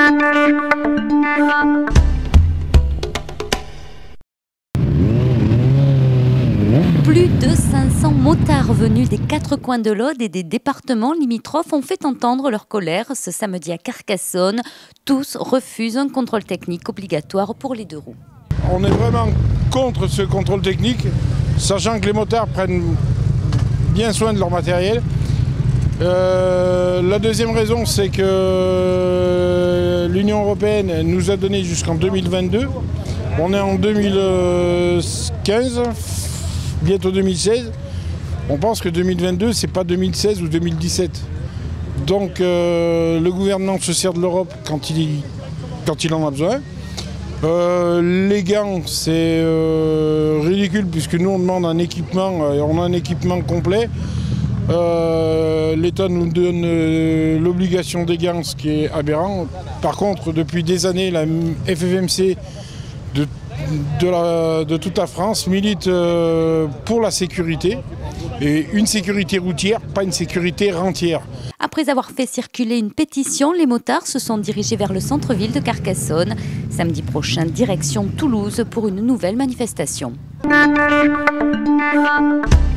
Plus de 500 motards venus des 4 coins de l'Aude et des départements limitrophes ont fait entendre leur colère ce samedi à Carcassonne. Tous refusent un contrôle technique obligatoire pour les 2 roues. On est vraiment contre ce contrôle technique, sachant que les motards prennent bien soin de leur matériel. La deuxième raison, c'est que l'Union européenne nous a donné jusqu'en 2022. On est en 2015. Bientôt 2016, on pense que 2022, c'est pas 2016 ou 2017. Donc le gouvernement se sert de l'Europe quand il en a besoin. Les gants, c'est ridicule puisque nous on demande un équipement, on a un équipement complet. L'État nous donne l'obligation des gants, ce qui est aberrant. Par contre, depuis des années, la FFMC de toute la France milite pour la sécurité, et une sécurité routière, pas une sécurité rentière. Après avoir fait circuler une pétition, les motards se sont dirigés vers le centre-ville de Carcassonne. Samedi prochain, direction Toulouse pour une nouvelle manifestation.